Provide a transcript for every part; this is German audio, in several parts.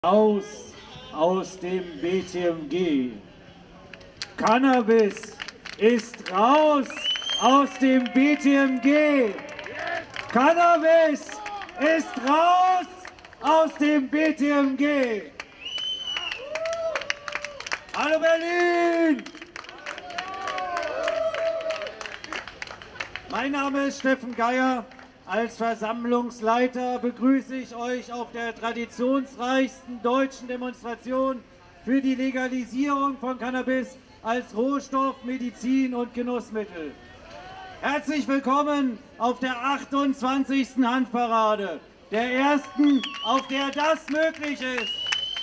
Aus dem BTMG. Cannabis ist raus aus dem BTMG. Cannabis ist raus aus dem BTMG. Hallo Berlin! Mein Name ist Steffen Geier. Als Versammlungsleiter begrüße ich euch auf der traditionsreichsten deutschen Demonstration für die Legalisierung von Cannabis als Rohstoff, Medizin und Genussmittel. Herzlich willkommen auf der 28. Hanfparade, der ersten, auf der das möglich ist.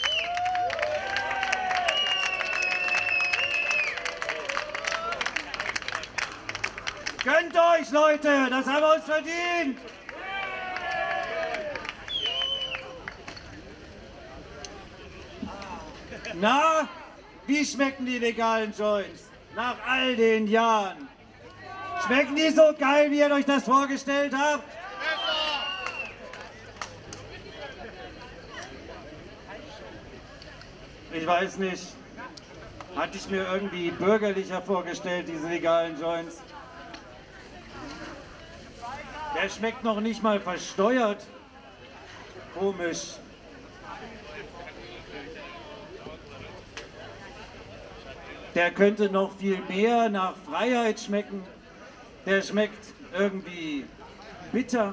Gönnt euch, Leute, das haben wir uns verdient! Na, wie schmecken die legalen Joints nach all den Jahren? Schmecken die so geil, wie ihr euch das vorgestellt habt? Ich weiß nicht, hatte ich mir irgendwie bürgerlicher vorgestellt, diese legalen Joints. Der schmeckt noch nicht mal versteuert. Komisch. Der könnte noch viel mehr nach Freiheit schmecken. Der schmeckt irgendwie bitter.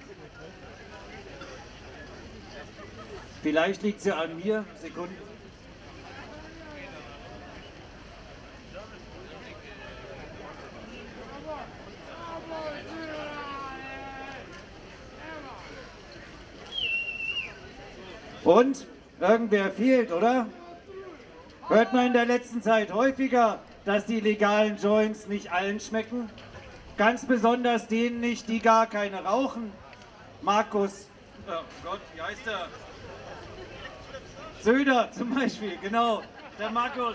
Vielleicht liegt es ja an mir. Sekunden. Und? Irgendwer fehlt, oder? Hört man in der letzten Zeit häufiger, dass die legalen Joints nicht allen schmecken? Ganz besonders denen nicht, die gar keine rauchen. Markus, oh Gott, wie heißt er? Söder zum Beispiel, genau. Der Markus.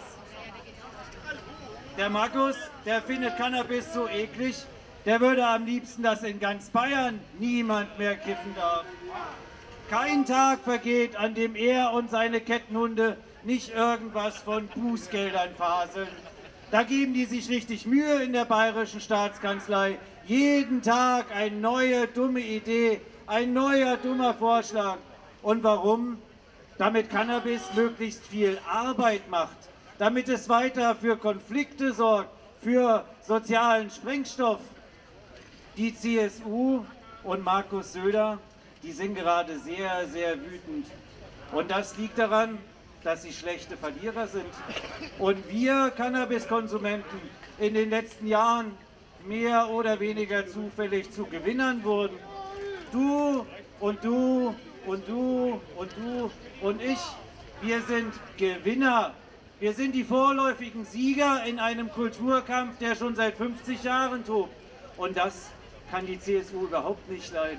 Der Markus, der findet Cannabis so eklig, der würde am liebsten, dass in ganz Bayern niemand mehr kiffen darf. Kein Tag vergeht, an dem er und seine Kettenhunde nicht irgendwas von Bußgeldern faseln. Da geben die sich richtig Mühe in der bayerischen Staatskanzlei. Jeden Tag eine neue dumme Idee, ein neuer dummer Vorschlag. Und warum? Damit Cannabis möglichst viel Arbeit macht, damit es weiter für Konflikte sorgt, für sozialen Sprengstoff. Die CSU und Markus Söder, die sind gerade sehr, sehr wütend. Und das liegt daran, dass sie schlechte Verlierer sind. Und wir Cannabiskonsumenten in den letzten Jahren mehr oder weniger zufällig zu Gewinnern wurden. Du und du und du und du und ich, wir sind Gewinner. Wir sind die vorläufigen Sieger in einem Kulturkampf, der schon seit 50 Jahren tobt. Und das kann die CSU überhaupt nicht leiden.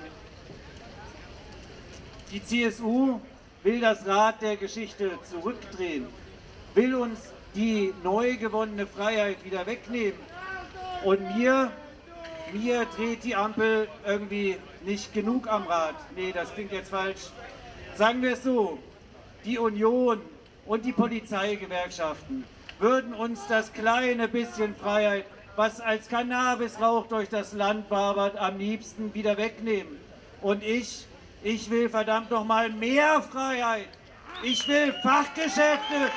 Die CSU will das Rad der Geschichte zurückdrehen, will uns die neu gewonnene Freiheit wieder wegnehmen. Und mir dreht die Ampel irgendwie nicht genug am Rad. Nee, das klingt jetzt falsch. Sagen wir es so, die Union und die Polizeigewerkschaften würden uns das kleine bisschen Freiheit, was als Cannabisrauch durch das Land wabert, am liebsten wieder wegnehmen. Und ich will verdammt nochmal mehr Freiheit. Ich will Fachgeschäfte.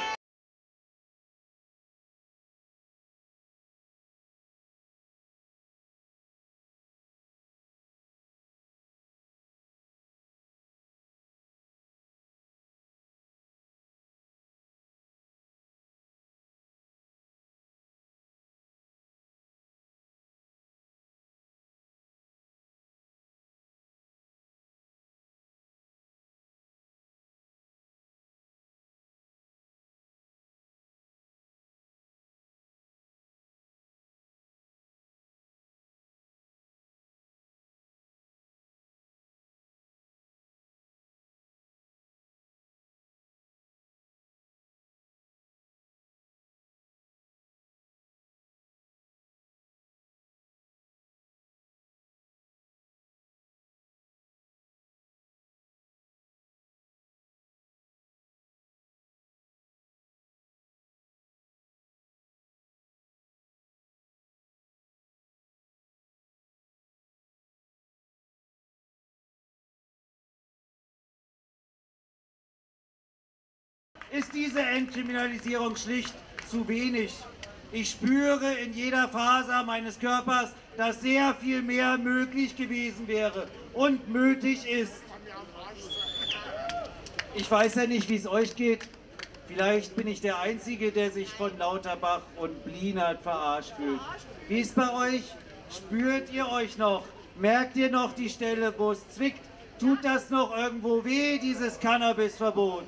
ist diese Entkriminalisierung schlicht zu wenig. Ich spüre in jeder Faser meines Körpers, dass sehr viel mehr möglich gewesen wäre und nötig ist. Ich weiß ja nicht, wie es euch geht. Vielleicht bin ich der Einzige, der sich von Lauterbach und Blinert verarscht fühlt. Wie ist bei euch? Spürt ihr euch noch? Merkt ihr noch die Stelle, wo es zwickt? Tut das noch irgendwo weh, dieses Cannabisverbot?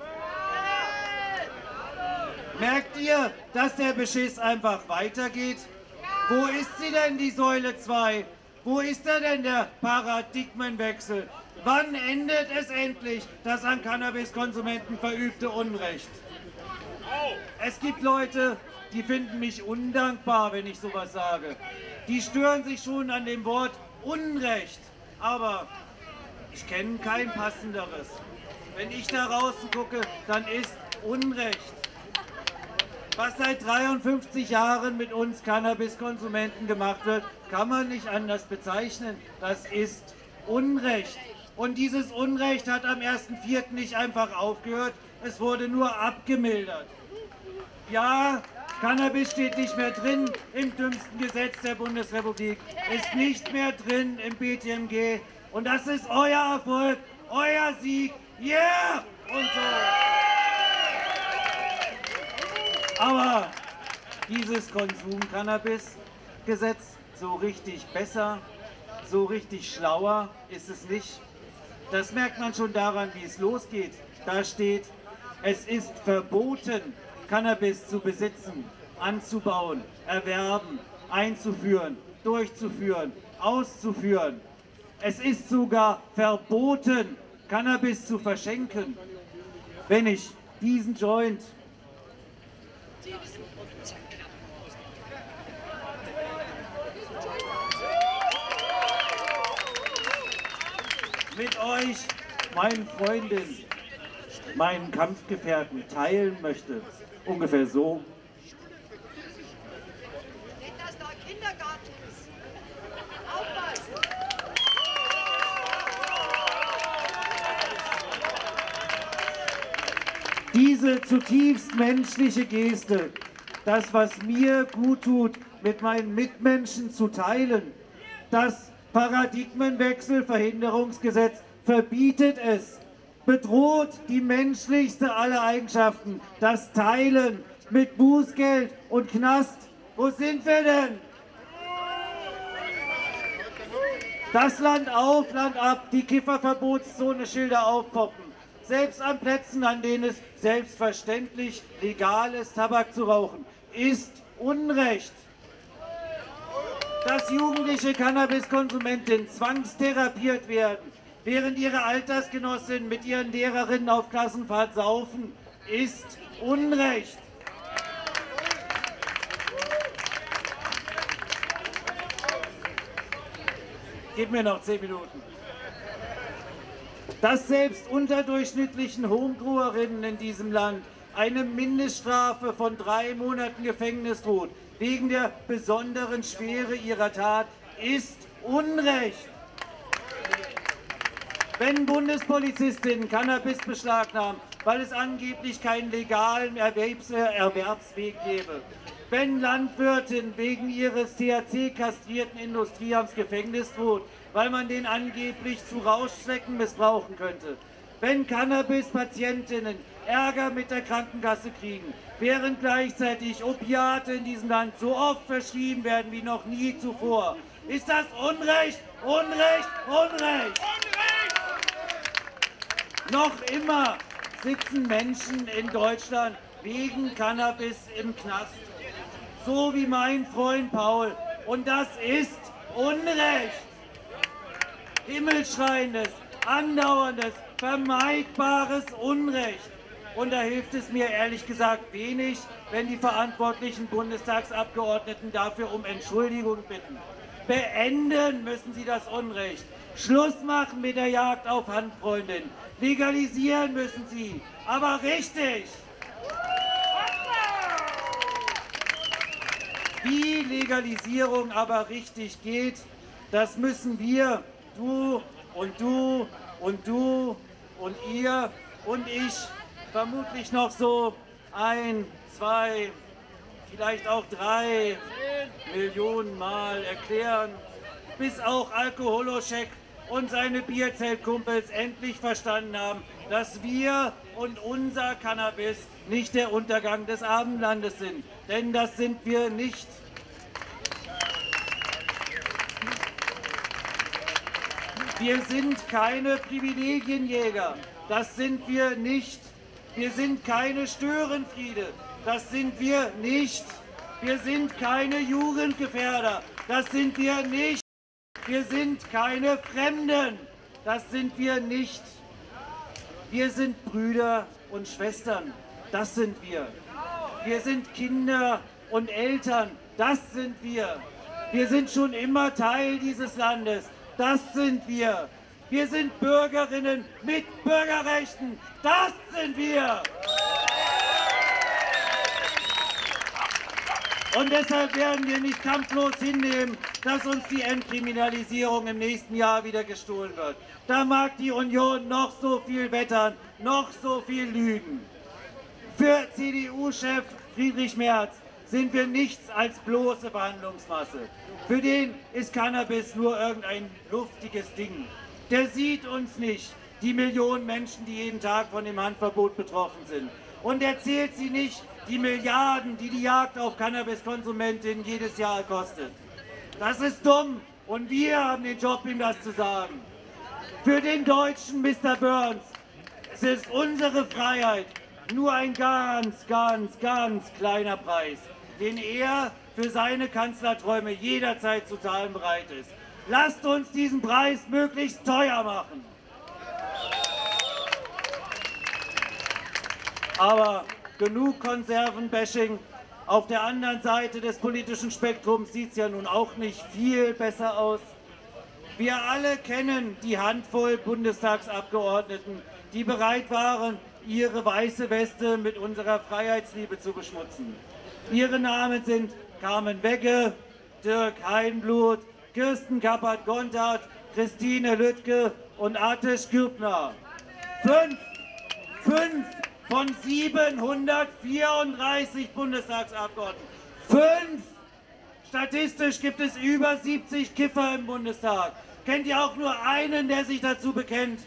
Merkt ihr, dass der Beschiss einfach weitergeht? Wo ist sie denn, die Säule 2? Wo ist da denn der Paradigmenwechsel? Wann endet es endlich das an Cannabiskonsumenten verübte Unrecht? Es gibt Leute, die finden mich undankbar, wenn ich sowas sage. Die stören sich schon an dem Wort Unrecht. Aber ich kenne kein passenderes. Wenn ich da draußen gucke, dann ist Unrecht. Was seit 53 Jahren mit uns Cannabiskonsumenten gemacht wird, kann man nicht anders bezeichnen. Das ist Unrecht. Und dieses Unrecht hat am 1.4. nicht einfach aufgehört, es wurde nur abgemildert. Ja, Cannabis steht nicht mehr drin im dümmsten Gesetz der Bundesrepublik, ist nicht mehr drin im BTMG. Und das ist euer Erfolg, euer Sieg, yeah! Und so. Aber dieses Konsum-Cannabis-Gesetz, so richtig besser, so richtig schlauer ist es nicht. Das merkt man schon daran, wie es losgeht. Da steht, es ist verboten, Cannabis zu besitzen, anzubauen, erwerben, einzuführen, durchzuführen, auszuführen. Es ist sogar verboten, Cannabis zu verschenken. Wenn ich diesen Joint mit euch, meinen Freundinnen, meinen Kampfgefährten teilen möchte, ungefähr so. Nicht, dass da ein Kindergarten ist. Aufpassen! Diese zutiefst menschliche Geste, das, was mir gut tut, mit meinen Mitmenschen zu teilen, das Paradigmenwechselverhinderungsgesetz verbietet es, bedroht die menschlichste aller Eigenschaften, das Teilen mit Bußgeld und Knast. Wo sind wir denn? Das Land auf, Land ab, die Kifferverbotszone Schilder aufpoppen. Selbst an Plätzen, an denen es selbstverständlich legal ist, Tabak zu rauchen, ist Unrecht. Dass jugendliche Cannabiskonsumentinnen zwangstherapiert werden, während ihre Altersgenossinnen mit ihren Lehrerinnen auf Klassenfahrt saufen, ist Unrecht. Gib mir noch 10 Minuten. Dass selbst unterdurchschnittlichen Homebrauerinnen in diesem Land eine Mindeststrafe von 3 Monaten Gefängnis droht, wegen der besonderen Schwere ihrer Tat, ist Unrecht. Wenn Bundespolizistinnen Cannabis beschlagnahmen, weil es angeblich keinen legalen Erwerbsweg gäbe, wenn Landwirtin wegen ihres THC-kastrierten Industrieamts Gefängnis droht, weil man den angeblich zu Rauschzwecken missbrauchen könnte, wenn Cannabis-Patientinnen Ärger mit der Krankenkasse kriegen, während gleichzeitig Opiate in diesem Land so oft verschrieben werden wie noch nie zuvor, ist das Unrecht, Unrecht, Unrecht! Noch immer sitzen Menschen in Deutschland wegen Cannabis im Knast. So wie mein Freund Paul. Und das ist Unrecht. Himmelschreiendes, andauerndes, vermeidbares Unrecht. Und da hilft es mir ehrlich gesagt wenig, wenn die verantwortlichen Bundestagsabgeordneten dafür um Entschuldigung bitten. Beenden müssen sie das Unrecht. Schluss machen mit der Jagd auf Handfreundinnen. Legalisieren müssen sie, aber richtig. Wie Legalisierung aber richtig geht, das müssen wir, du und du und du und ihr und ich vermutlich noch so 1, 2, vielleicht auch 3 Millionen Mal erklären, bis auch Alkoholoschek und seine Bierzeltkumpels endlich verstanden haben, dass wir und unser Cannabis nicht der Untergang des Abendlandes sind. Denn das sind wir nicht. Wir sind keine Privilegienjäger. Das sind wir nicht. Wir sind keine Störenfriede. Das sind wir nicht. Wir sind keine Jugendgefährder. Das sind wir nicht. Wir sind keine Fremden. Das sind wir nicht. Wir sind Brüder und Schwestern. Das sind wir. Wir sind Kinder und Eltern. Das sind wir. Wir sind schon immer Teil dieses Landes. Das sind wir. Wir sind Bürgerinnen mit Bürgerrechten. Das sind wir. Und deshalb werden wir nicht kampflos hinnehmen, dass uns die Entkriminalisierung im nächsten Jahr wieder gestohlen wird. Da mag die Union noch so viel wettern, noch so viel lügen. Für CDU-Chef Friedrich Merz sind wir nichts als bloße Verhandlungsmasse. Für den ist Cannabis nur irgendein luftiges Ding. Der sieht uns nicht, die Millionen Menschen, die jeden Tag von dem Handverbot betroffen sind. Und er zählt sie nicht, die Milliarden, die die Jagd auf Cannabiskonsumentinnen jedes Jahr kostet. Das ist dumm und wir haben den Job, ihm das zu sagen. Für den Deutschen Mr. Burns, es ist unsere Freiheit nur ein ganz, ganz, ganz kleiner Preis, den er für seine Kanzlerträume jederzeit zu zahlen bereit ist. Lasst uns diesen Preis möglichst teuer machen. Aber genug Konservenbashing. Auf der anderen Seite des politischen Spektrums sieht es ja nun auch nicht viel besser aus. Wir alle kennen die Handvoll Bundestagsabgeordneten, die bereit waren, ihre weiße Weste mit unserer Freiheitsliebe zu beschmutzen. Ihre Namen sind Carmen Wegge, Dirk Heinblut, Kirsten Kappert-Gontard, Christine Lüttke und Artis Kürpner. Fünf von 734 Bundestagsabgeordneten. 5! Statistisch gibt es über 70 Kiffer im Bundestag. Kennt ihr auch nur einen, der sich dazu bekennt?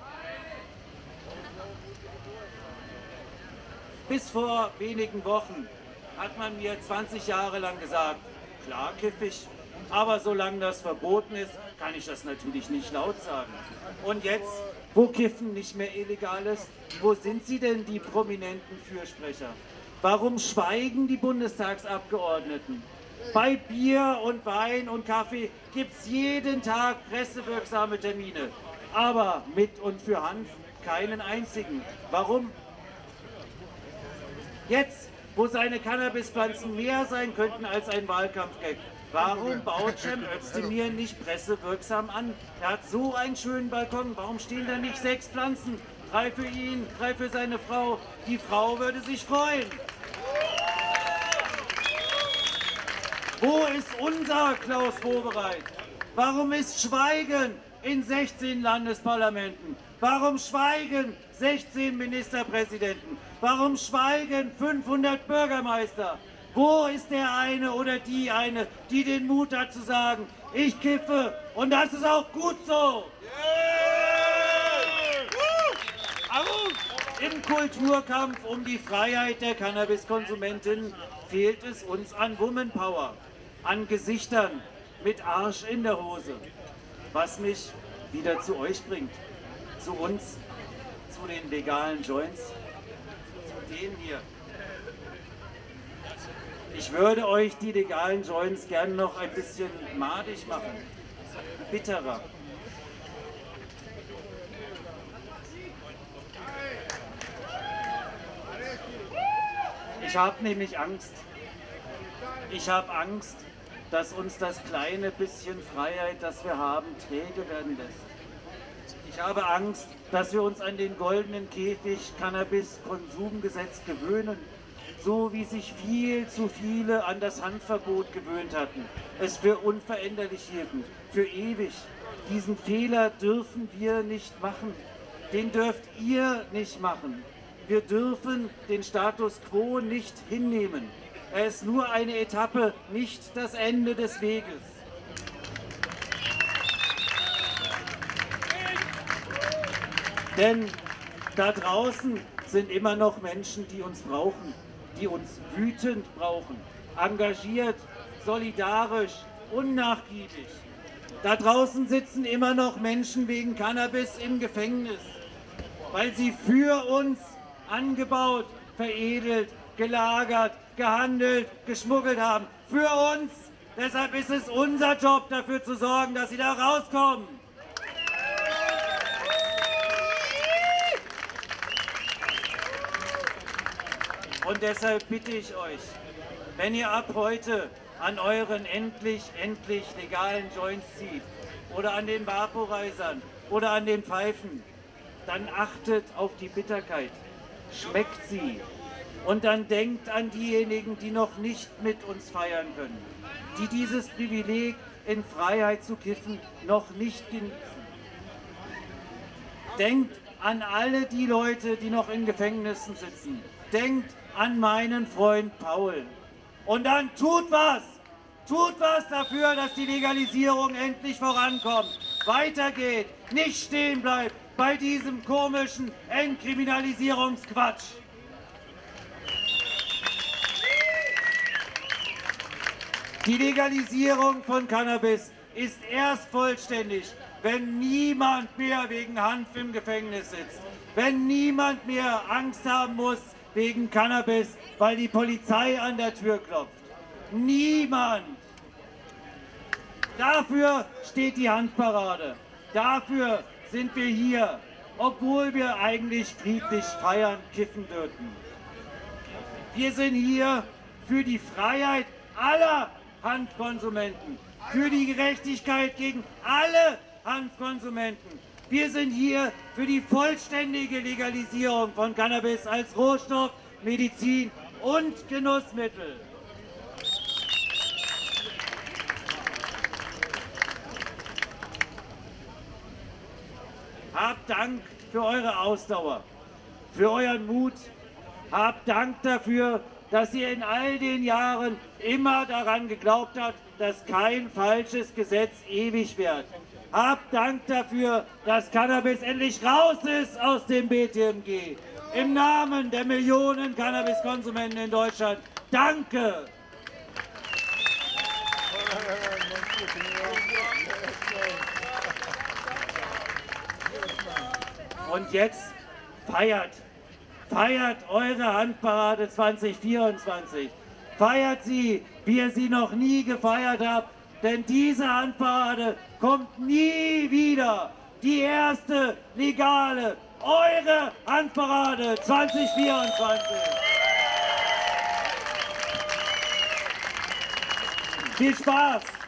Bis vor wenigen Wochen hat man mir 20 Jahre lang gesagt, klar kiff ich, aber solange das verboten ist, kann ich das natürlich nicht laut sagen. Und jetzt, wo Kiffen nicht mehr illegal ist, wo sind sie denn, die prominenten Fürsprecher? Warum schweigen die Bundestagsabgeordneten? Bei Bier und Wein und Kaffee gibt es jeden Tag pressewirksame Termine, aber mit und für Hanf keinen einzigen. Warum? Jetzt, wo seine Cannabispflanzen mehr sein könnten als ein Wahlkampfgag, warum baut Cem Özdemir nicht pressewirksam an? Er hat so einen schönen Balkon, warum stehen da nicht 6 Pflanzen? 3 für ihn, 3 für seine Frau. Die Frau würde sich freuen. Wo ist unser Klaus Wowereit? Warum ist Schweigen in 16 Landesparlamenten? Warum schweigen 16 Ministerpräsidenten? Warum schweigen 500 Bürgermeister? Wo ist der eine oder die eine, die den Mut hat zu sagen, ich kiffe und das ist auch gut so? Im Kulturkampf um die Freiheit der Cannabiskonsumentinnen fehlt es uns an Womanpower, an Gesichtern mit Arsch in der Hose. Was mich wieder zu euch bringt, zu uns, zu den legalen Joints, zu denen hier. Ich würde euch die legalen Joints gerne noch ein bisschen madig machen, bitterer. Ich habe nämlich Angst. Ich habe Angst, dass uns das kleine bisschen Freiheit, das wir haben, träge werden lässt. Ich habe Angst, dass wir uns an den goldenen Käfig Cannabis-Konsumgesetz gewöhnen, so wie sich viel zu viele an das Handverbot gewöhnt hatten, es für unveränderlich hielten, für ewig. Diesen Fehler dürfen wir nicht machen, den dürft ihr nicht machen. wir dürfen den Status quo nicht hinnehmen. Er ist nur eine Etappe, nicht das Ende des Weges. Denn da draußen sind immer noch Menschen, die uns brauchen, die uns wütend brauchen, engagiert, solidarisch, unnachgiebig. Da draußen sitzen immer noch Menschen wegen Cannabis im Gefängnis, weil sie für uns angebaut, veredelt, gelagert, gehandelt, geschmuggelt haben. Für uns. Deshalb ist es unser Job, dafür zu sorgen, dass sie da rauskommen. Und deshalb bitte ich euch, wenn ihr ab heute an euren endlich legalen Joints zieht oder an den Vaporizern oder an den Pfeifen, dann achtet auf die Bitterkeit, schmeckt sie und dann denkt an diejenigen, die noch nicht mit uns feiern können, die dieses Privileg in Freiheit zu kiffen noch nicht genießen. Denkt an alle die Leute, die noch in Gefängnissen sitzen. Denkt an meinen Freund Paul. Und dann tut was! Tut was dafür, dass die Legalisierung endlich vorankommt, weitergeht, nicht stehen bleibt bei diesem komischen Entkriminalisierungsquatsch. Die Legalisierung von Cannabis ist erst vollständig, wenn niemand mehr wegen Hanf im Gefängnis sitzt, wenn niemand mehr Angst haben muss wegen Cannabis, weil die Polizei an der Tür klopft. Niemand! Dafür steht die Hanfparade. Dafür sind wir hier, obwohl wir eigentlich friedlich feiern, kiffen dürfen. Wir sind hier für die Freiheit aller Hanfkonsumenten, für die Gerechtigkeit gegen alle Hanfkonsumenten. Wir sind hier für die vollständige Legalisierung von Cannabis als Rohstoff, Medizin und Genussmittel. Habt Dank für eure Ausdauer, für euren Mut. Habt Dank dafür, dass ihr in all den Jahren immer daran geglaubt habt, dass kein falsches Gesetz ewig währt. Habt Dank dafür, dass Cannabis endlich raus ist aus dem BTMG. Im Namen der Millionen Cannabiskonsumenten in Deutschland. Danke! Und jetzt feiert! Feiert eure Hanfparade 2024. Feiert sie, wie ihr sie noch nie gefeiert habt, denn diese Hanfparade kommt nie wieder. Die erste legale, eure Hanfparade 2024. Viel Spaß!